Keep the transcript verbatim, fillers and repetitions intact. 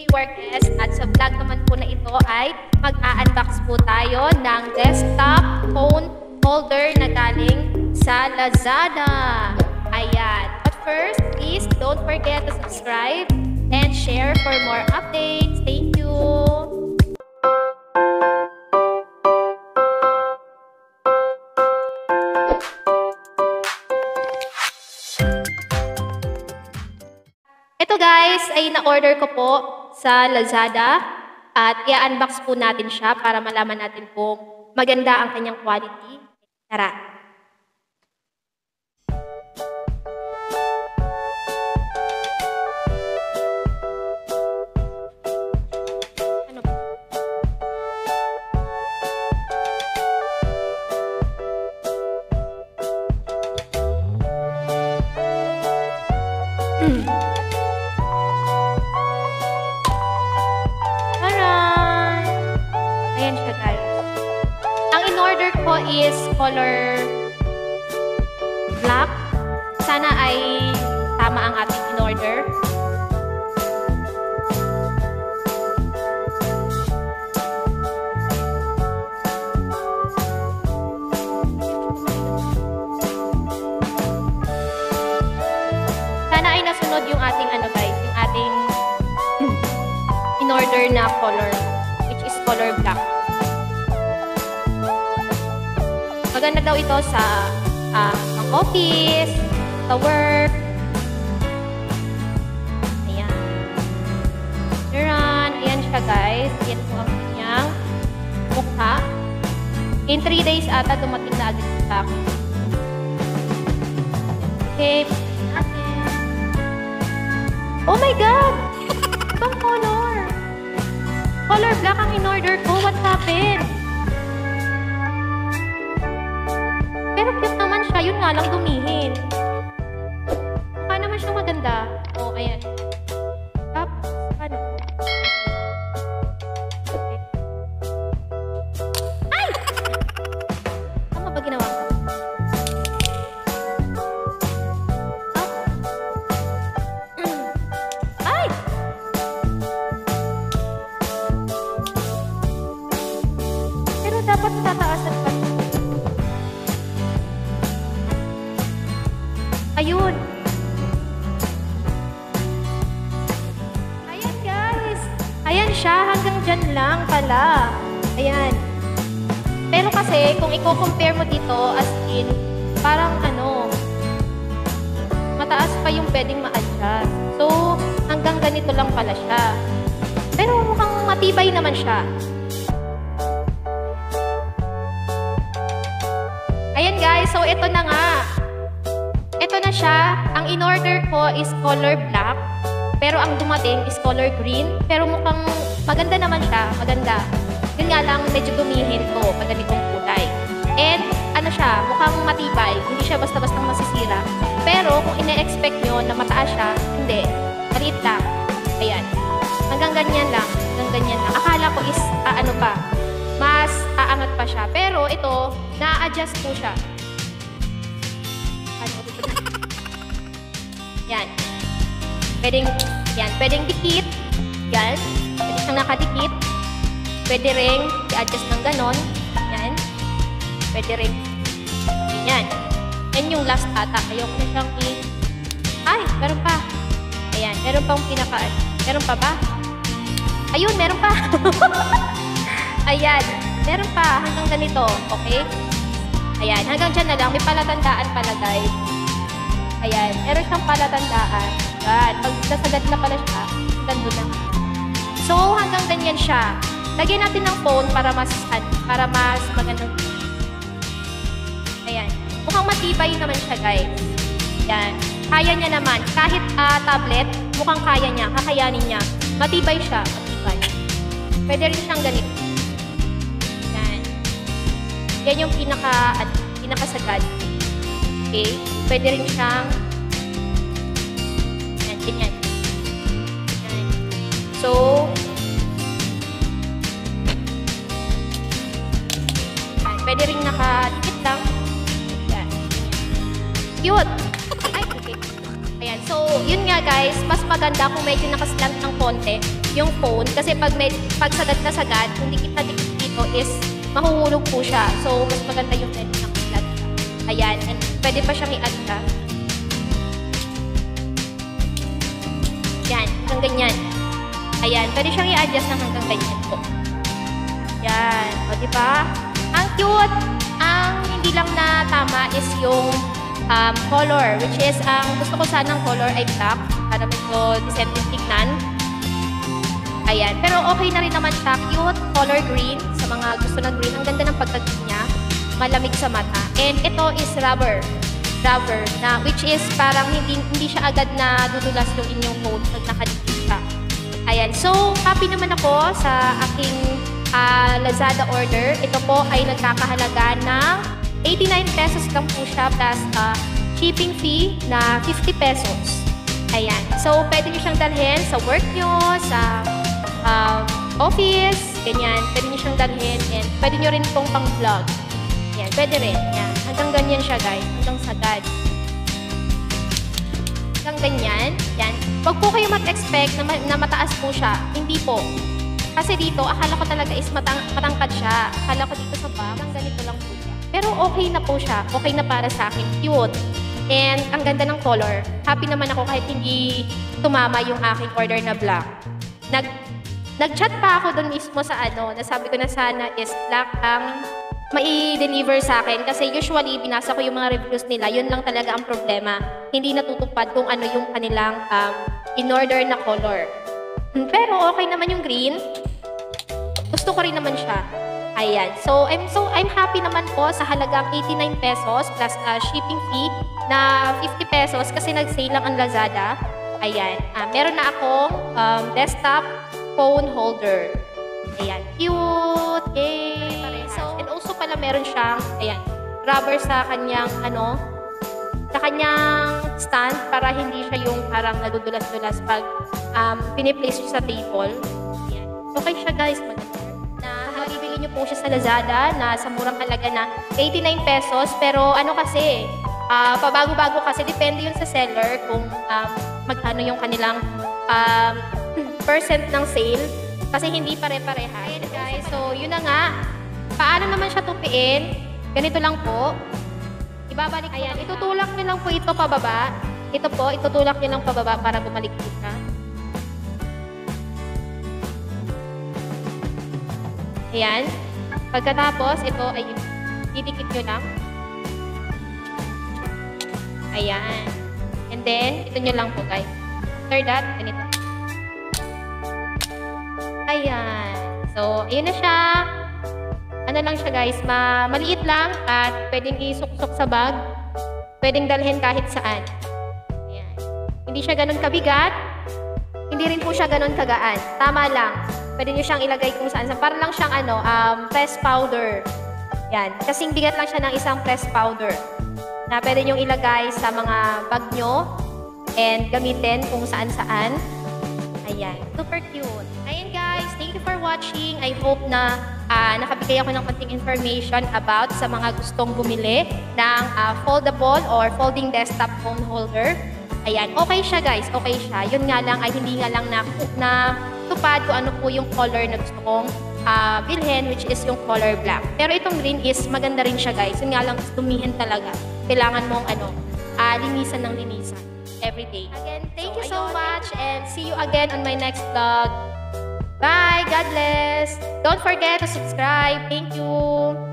Workes at sa vlog naman po na ito ay mag-a-unbox po tayo ng desktop phone holder na galing sa Lazada. Ayan. But first, please don't forget to subscribe and share for more updates. Thank you! Ito guys, ay na-order ko po sa Lazada at i-unbox po natin siya para malaman natin kung maganda ang kanyang quality. Tara! Ano ba? Hmm. Ayan siya guys. Ang in-order ko is color black. Sana ay tama ang ating in-order. Sana ay nasunod yung ating ano guys, yung ating in-order na color, which is color black. Maganda daw ito sa uh, ang office, sa work. Ayan. Ayan. Ayan siya guys. Ayan po ang kanyang mukha. In three days ata dumating na agad sa akin. Okay. Oh my God! Ibang color. Color black ang in-order ko. What happened? Pero cute naman siya. Yun nga lang dumihin. Mukha naman siya maganda. Oh, ayan. Tapos, ano? Okay. Ay! Tama ba ginawa ko? Ah. Ay! Pero dapat tataasan pa. Ayun. Ayan guys. Ayan siya. Hanggang dyan lang pala. Ayan. Pero kasi, kung i-compare mo dito, as in, parang ano, mataas pa yung pwedeng ma-adjust. So, hanggang ganito lang pala siya. Pero mukhang matibay naman siya. Ayan guys. So, ito na nga. Ito na siya. Ang in-order ko is color black. Pero ang dumating is color green. Pero mukhang maganda naman siya. Maganda. Yun nga lang, medyo dumihin to pag ganitong kulay. And ano siya, mukhang matibay. Hindi siya basta-bastang masisira. Pero kung ine-expect nyo na mataas siya, hindi. Maliit lang. Ayan. Hanggang ganyan lang. Hanggang ganyan lang. Akala ko is, uh, ano pa, mas aangat pa siya. Pero ito, na-adjust po siya. Yan. Pwedeng, yan. Pwedeng dikit. Yan. Pwede siyang nakadikit. Pwede rin i-adjust ng ganon. Yan. Pwede rin. Yan. Yan yung last ata. Ayoko na siyang i... Ay! Meron pa. Ayan. Meron pang pinaka... Meron pa ba? Ayun! Meron pa! Ayan. Meron pa. Hanggang ganito. Okay? Ayan. Hanggang dyan na lang. May palatandaan pala guys. Ayan, meron siyang palatandaan. Ayan, pag nasagad na pala siya, ganda na. So, hanggang ganyan siya. Lagyan natin ng phone para mas, para mas magandang. Ayan. Mukhang matibay naman siya, guys. Ayan. Kaya niya naman. Kahit uh, tablet, mukhang kaya niya. Kakayanin niya. Matibay siya. Matibay. Pwede rin siyang ganito. Ayan. Yan yung pinaka, uh, pinakasagad. Okay. Pwede rin siyang yan, ganyan. Yan. So, yan. Pwede rin nakadikit lang. Yan. Cute! Ay, okay. Ayan. So, yun nga guys, mas maganda kung medyo nakaslant ng konti yung phone. Kasi pag, med pag sagad na sagad, kung dikit na dikit dito is mahuhulog po siya. So, mas maganda yung medyo nakaslant. Ayan. And pwede pa siyang i-adjust. Yan. Hanggang ganyan. Ayan. Pwede siyang i-adjust ng hanggang ganyan po. Yan. O, diba? Ang cute! Ang hindi lang na tama is yung um, color, which is, ang gusto ko sanang color ay black para medyo decent yung tignan. Ayan. Pero okay na rin naman siya. Cute, color green. Sa mga gusto ng green, ang ganda ng pagkagin niya. Malamig sa mata. And ito is rubber. Rubber, na, which is parang hindi, hindi siya agad na dudulas yung inyong phone pag nakadikit siya. Ayan. So, happy naman ako sa aking uh, Lazada order. Ito po ay nagkakahalaga ng eighty-nine pesos lang po siya plus uh, shipping fee na fifty pesos. Ayan. So, pwede nyo siyang dalhin sa work nyo, sa uh, office, ganyan. Pwede nyo siyang dalhin and pwede nyo rin pong pang-vlog. Ayan. Pwede rin. Ayan. Hanggang ganyan siya guys. Hanggang sagad. Hanggang ganyan. Ayan. Huwag po kayo mag-expect na, ma na mataas po siya. Hindi po. Kasi dito, akala ko talaga is matang matangkad siya. Akala ko dito sa back, ang ganito lang po siya. Pero okay na po siya. Okay na para sa akin. Cute. And ang ganda ng color. Happy naman ako kahit hindi tumama yung aking order na black. Nag Nag-chat pa ako doon mismo sa ano, nasabi ko na sana is black ang mai-deliver sa akin. Kasi usually, binasa ko yung mga reviews nila. Yun lang talaga ang problema. Hindi natutupad kung ano yung kanilang um, in-order na color. Pero okay naman yung green. Gusto ko rin naman siya. Ayan. So, I'm so I'm happy naman po sa halagang eighty-nine pesos plus uh, shipping fee na fifty pesos kasi nag-sale lang ang Lazada. Ayan. Uh, meron na akong um, desktop phone holder. Ayan. Cute! Yay! So, and also pala meron siyang, ayan, rubber sa kanyang, ano, sa kanyang stand para hindi siya yung parang nadudulas-dulas pag um, piniplace siya sa table. Ayan. Okay siya guys, maganda. Na mabibili niyo po siya sa Lazada na sa murang halaga na eighty-nine pesos. Pero ano kasi, uh, pabago-bago kasi, depende yun sa seller kung um, magkano yung kanilang um, percent ng sale. Kasi hindi pare-pareha. Ayan guys, so yun na nga. Paano naman siya tupiin? Ganito lang po. Ibabalik, ayan, itutulak nyo lang po ito pababa. Ito po, itutulak nyo lang pababa para bumalik siya. Ayan. Pagkatapos, ito ay didikit nyo lang. Ayan. And then, ito nyo lang po guys. After that, ganito. Ayan. So, ayun na siya. Ano lang siya guys, ma maliit lang at pwedeng isuksok sa bag. Pwedeng dalhin kahit saan. Ayan. Hindi siya ganun kabigat. Hindi rin po siya ganun kagaan. Tama lang. Pwede nyo siyang ilagay kung saan. Para lang siyang ano, um, press powder. Yan. Kasing bigat lang siya ng isang press powder. Na pwede nyo ilagay sa mga bag nyo and gamitin kung saan-saan. Ayan. Super cute. Ayan guys. Thank you for watching. I hope na uh, nakabigay ako ng konting information about sa mga gustong bumili ng uh, foldable or folding desktop phone holder. Ayan. Okay siya guys. Okay siya. Yun nga lang ay hindi nga lang na, na tupad kung ano po yung color na gusto kong uh, bilhin, which is yung color black. Pero itong green is maganda rin siya guys. Yun nga lang, dumihin talaga. Kailangan mong ano, uh, linisan ng linisan every day. Again, thank so, you so ayun. much and see you again on my next vlog. Bye! God bless! Don't forget to subscribe. Thank you!